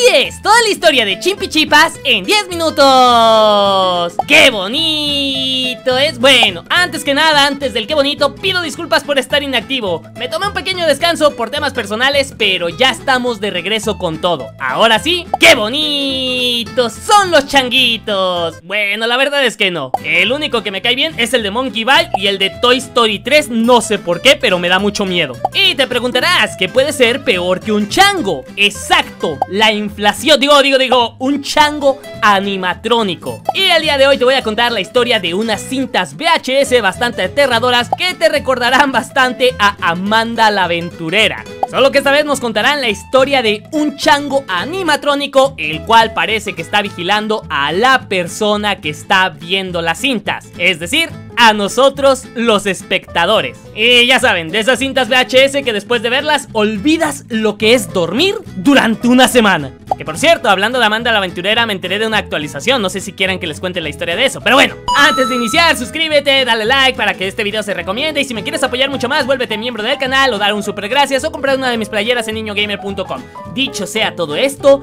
es, toda la historia de Chimpichipas en 10 minutos. ¡Qué bonito es! Bueno, antes que nada, antes del qué bonito, pido disculpas por estar inactivo. Me tomé un pequeño descanso por temas personales, pero ya estamos de regreso con todo. Ahora sí, ¡qué bonitos son los changuitos! Bueno, la verdad es que no. El único que me cae bien es el de Monkey Ball y el de Toy Story 3, no sé por qué, pero me da mucho miedo. Y te preguntarás, ¿qué puede ser peor que un chango? Exacto, la inflación, digo, un chango animatrónico. Y el día de hoy te voy a contar la historia de unas cintas VHS bastante aterradoras que te recordarán bastante a Amanda la Aventurera. Solo que esta vez nos contarán la historia de un chango animatrónico, el cual parece que está vigilando a la persona que está viendo las cintas, es decir, a nosotros los espectadores. Y ya saben, de esas cintas VHS que después de verlas olvidas lo que es dormir durante una semana. Que por cierto, hablando de Amanda la Aventurera, me enteré de una actualización, no sé si quieran que les cuente la historia de eso. Pero bueno, antes de iniciar, suscríbete, dale like para que este video se recomiende. Y si me quieres apoyar mucho más, vuélvete miembro del canal o dar un super gracias o comprar una de mis playeras en niñogamer.com. Dicho sea todo esto,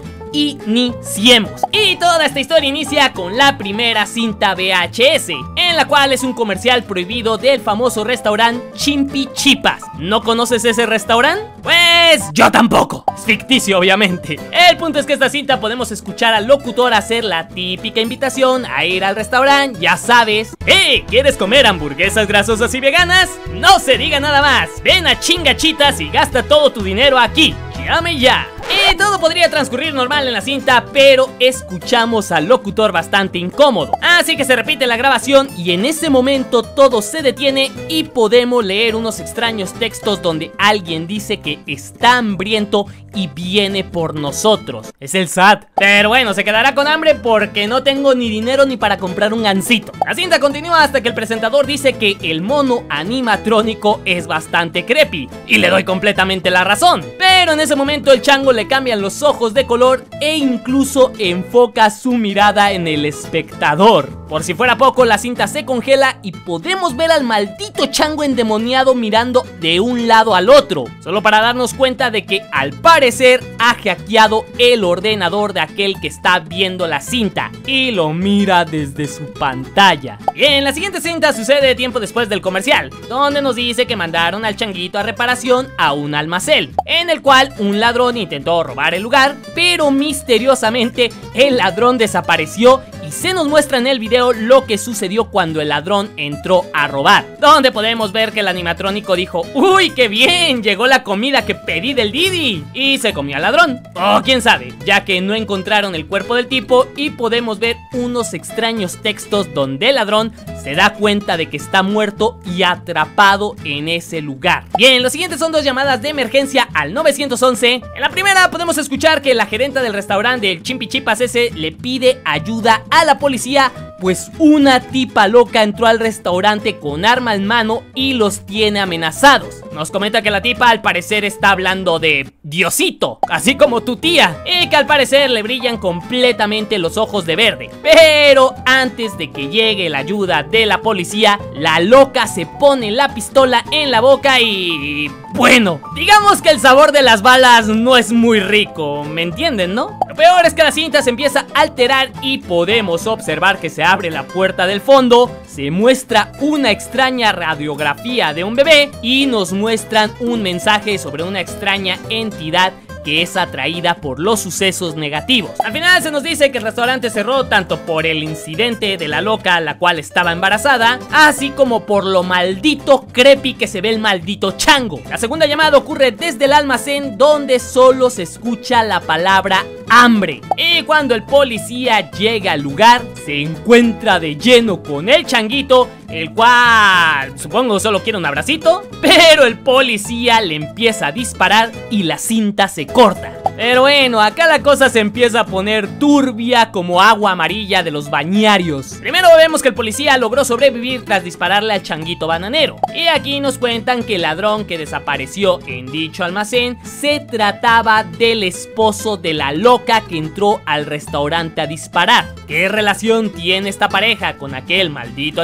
iniciemos. Y toda esta historia inicia con la primera cinta VHS, en la cual es un comercial prohibido del famoso restaurante Chimpichipas. ¿No conoces ese restaurante? Pues yo tampoco. Es ficticio, obviamente. El punto es que esta cinta podemos escuchar al locutor hacer la típica invitación a ir al restaurante, ya sabes. ¡Hey! ¿Quieres comer hamburguesas grasosas y veganas? No se diga nada más. Ven a Chingachitas y gasta todo tu dinero aquí. ¡Llame ya! Y todo podría transcurrir normal en la cinta, pero escuchamos al locutor bastante incómodo. Así que se repite la grabación y en ese momento todo se detiene y podemos leer unos extraños textos donde alguien dice que está hambriento y viene por nosotros. Es el SAT. Pero bueno, se quedará con hambre porque no tengo ni dinero ni para comprar un gansito. La cinta continúa hasta que el presentador dice que el mono animatrónico es bastante creepy. Y le doy completamente la razón. Pero en ese momento el chango le cambian los ojos de color e incluso enfoca su mirada en el espectador. Por si fuera poco, la cinta se congela y podemos ver al maldito chango endemoniado mirando de un lado al otro, solo para darnos cuenta de que al parecer ha hackeado el ordenador de aquel que está viendo la cinta y lo mira desde su pantalla. Y en la siguiente cinta sucede tiempo después del comercial, donde nos dice que mandaron al changuito a reparación a un almacén, en el cual un ladrón intentó robar el lugar, pero misteriosamente el ladrón desapareció y se nos muestra en el video lo que sucedió cuando el ladrón entró a robar, donde podemos ver que el animatrónico dijo: ¡Uy, qué bien! Llegó la comida que pedí del Didi, y se comió al ladrón. O quién sabe, ya que no encontraron el cuerpo del tipo y podemos ver unos extraños textos donde el ladrón se da cuenta de que está muerto y atrapado en ese lugar. Bien, lo siguiente son dos llamadas de emergencia al 911. En la primera podemos escuchar que la gerenta del restaurante del Chimpichipas ese le pide ayuda a la policía, pues una tipa loca entró al restaurante con arma en mano y los tiene amenazados. Nos comenta que la tipa al parecer está hablando de Diosito, así como tu tía, y que al parecer le brillan completamente los ojos de verde. Pero antes de que llegue la ayuda de la policía, la loca se pone la pistola en la boca y... bueno, digamos que el sabor de las balas no es muy rico, ¿me entienden, no? Lo peor es que la cinta se empieza a alterar y podemos observar que se abre la puerta del fondo, se muestra una extraña radiografía de un bebé y nos muestran un mensaje sobre una extraña entidad que es atraída por los sucesos negativos. Al final se nos dice que el restaurante cerró tanto por el incidente de la loca, la cual estaba embarazada, así como por lo maldito creepy que se ve el maldito chango. La segunda llamada ocurre desde el almacén, donde solo se escucha la palabra hambre. Y cuando el policía llega al lugar, se encuentra de lleno con el changuito, el cual supongo solo quiere un abracito, pero el policía le empieza a disparar y la cinta se corta. Pero bueno, acá la cosa se empieza a poner turbia como agua amarilla de los bañarios. Primero vemos que el policía logró sobrevivir tras dispararle al changuito bananero. Y aquí nos cuentan que el ladrón que desapareció en dicho almacén se trataba del esposo de la loca que entró al restaurante a disparar. ¿Qué relación tiene esta pareja con aquel maldito animatrónico?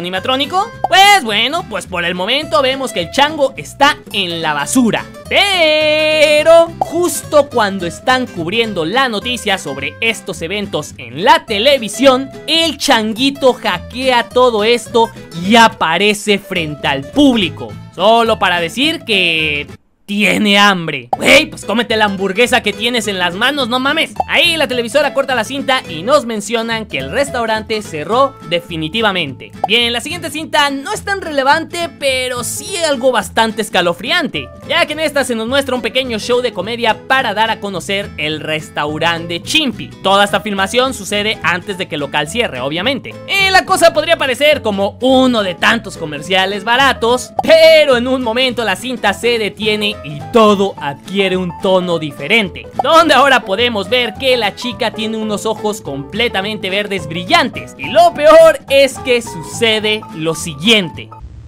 explico? Pues bueno, pues por el momento vemos que el chango está en la basura. Pero justo cuando están cubriendo la noticia sobre estos eventos en la televisión, el changuito hackea todo esto y aparece frente al público, solo para decir que tiene hambre. Güey, pues cómete la hamburguesa que tienes en las manos, no mames. Ahí la televisora corta la cinta y nos mencionan que el restaurante cerró definitivamente. Bien, la siguiente cinta no es tan relevante, pero sí algo bastante escalofriante, ya que en esta se nos muestra un pequeño show de comedia para dar a conocer el restaurante de Chimpy. Toda esta filmación sucede antes de que el local cierre, obviamente. Y la cosa podría parecer como uno de tantos comerciales baratos, pero en un momento la cinta se detiene y todo adquiere un tono diferente, donde ahora podemos ver que la chica tiene unos ojos completamente verdes brillantes. Y lo peor es que sucede lo siguiente.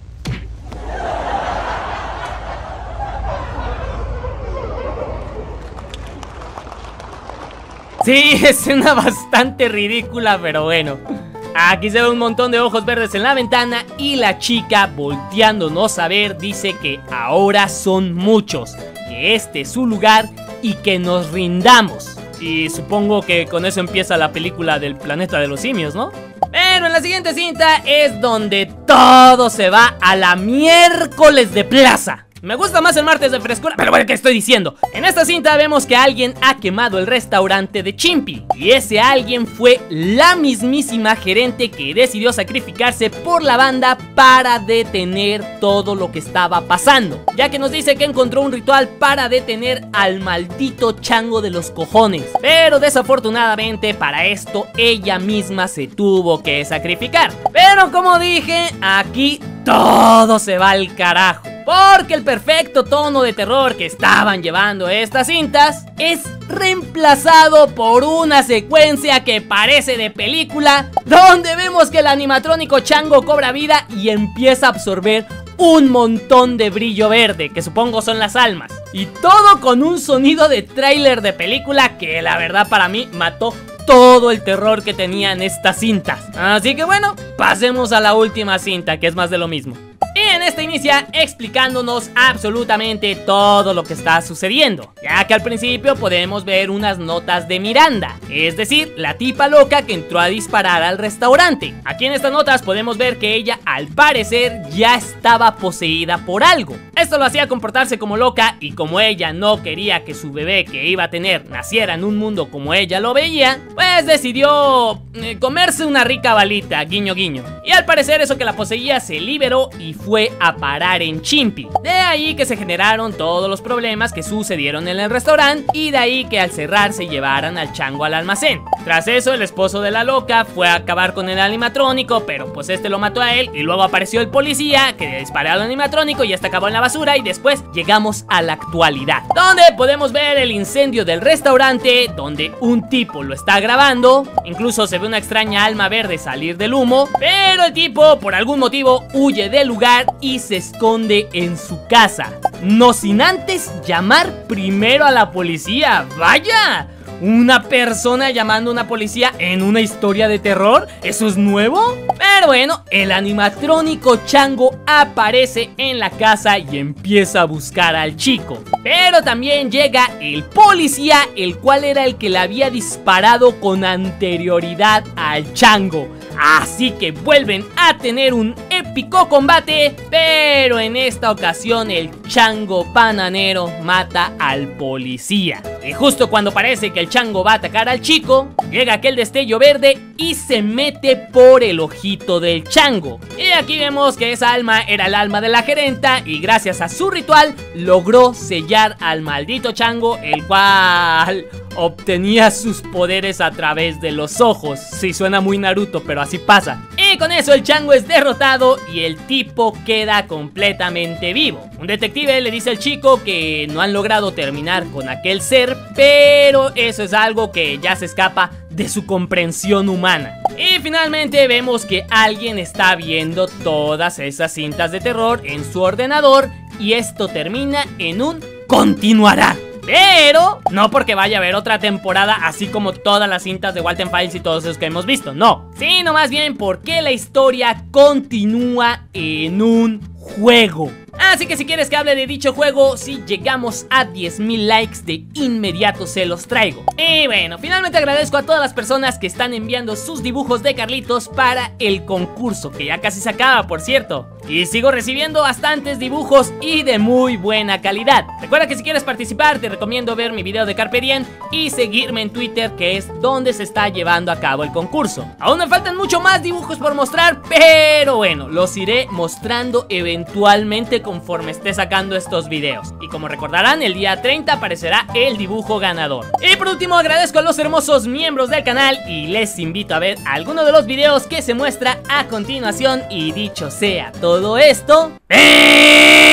Sí, es una bastante ridícula, pero bueno. Aquí se ve un montón de ojos verdes en la ventana y la chica, volteándonos a ver, dice que ahora son muchos, que este es su lugar y que nos rindamos. Y supongo que con eso empieza la película del planeta de los simios, ¿no? Pero en la siguiente cinta es donde todo se va a la miércoles de plaza. Me gusta más el martes de frescura, pero bueno, ¿qué estoy diciendo? En esta cinta vemos que alguien ha quemado el restaurante de Chimpy, y ese alguien fue la mismísima gerente que decidió sacrificarse por la banda para detener todo lo que estaba pasando, ya que nos dice que encontró un ritual para detener al maldito chango de los cojones. Pero desafortunadamente para esto ella misma se tuvo que sacrificar. Pero como dije, aquí todo se va al carajo, porque el perfecto tono de terror que estaban llevando estas cintas es reemplazado por una secuencia que parece de película, donde vemos que el animatrónico chango cobra vida y empieza a absorber un montón de brillo verde, que supongo son las almas. Y todo con un sonido de tráiler de película que la verdad para mí mató todo el terror que tenían estas cintas. Así que bueno, pasemos a la última cinta, que es más de lo mismo. Y en esta inicia explicándonos absolutamente todo lo que está sucediendo, ya que al principio podemos ver unas notas de Miranda, es decir, la tipa loca que entró a disparar al restaurante. Aquí en estas notas podemos ver que ella al parecer ya estaba poseída por algo. Esto lo hacía comportarse como loca, y como ella no quería que su bebé que iba a tener naciera en un mundo como ella lo veía, pues decidió comerse una rica balita, guiño guiño. Y al parecer eso que la poseía se liberó y fue a parar en Chimpy. De ahí que se generaron todos los problemas que sucedieron en el restaurante, y de ahí que al cerrar se llevaran al chango al almacén. Tras eso el esposo de la loca fue a acabar con el animatrónico, pero pues este lo mató a él, y luego apareció el policía que disparó al animatrónico y hasta acabó en la basura. Y después llegamos a la actualidad, donde podemos ver el incendio del restaurante, donde un tipo lo está grabando. Incluso se ve una extraña alma verde salir del humo, pero el tipo por algún motivo huye del lugar y se esconde en su casa, no sin antes llamar primero a la policía. ¡Vaya! ¿Una persona llamando a una policía en una historia de terror? ¿Eso es nuevo? Pero bueno, el animatrónico chango aparece en la casa y empieza a buscar al chico. Pero también llega el policía, el cual era el que le había disparado con anterioridad al chango. Así que vuelven a tener un épico combate, pero en esta ocasión el chango bananero mata al policía. Y justo cuando parece que el chango va a atacar al chico, llega aquel destello verde y se mete por el ojito del chango. Y aquí vemos que esa alma era el alma de la gerenta, y gracias a su ritual logró sellar al maldito chango, el cual obtenía sus poderes a través de los ojos. Sí, suena muy Naruto, pero así pasa. Y con eso el chango es derrotado y el tipo queda completamente vivo. Un detective le dice al chico que no han logrado terminar con aquel ser, pero eso es algo que ya se escapa de su comprensión humana. Y finalmente vemos que alguien está viendo todas esas cintas de terror en su ordenador, y esto termina en un continuará. Pero no porque vaya a haber otra temporada así como todas las cintas de Walten Files y todos esos que hemos visto, no. Sino más bien porque la historia continúa en un juego. Así que si quieres que hable de dicho juego, si llegamos a 10,000 likes, de inmediato se los traigo. Y bueno, finalmente agradezco a todas las personas que están enviando sus dibujos de Carlitos para el concurso, que ya casi se acaba, por cierto. Y sigo recibiendo bastantes dibujos y de muy buena calidad. Recuerda que si quieres participar, te recomiendo ver mi video de Carpe Diem y seguirme en Twitter, que es donde se está llevando a cabo el concurso. Aún me faltan mucho más dibujos por mostrar, pero bueno, los iré mostrando eventualmente conforme esté sacando estos videos. Y como recordarán, el día 30 aparecerá el dibujo ganador. Y por último, agradezco a los hermosos miembros del canal y les invito a ver alguno de los videos que se muestra a continuación. Y dicho sea todo esto,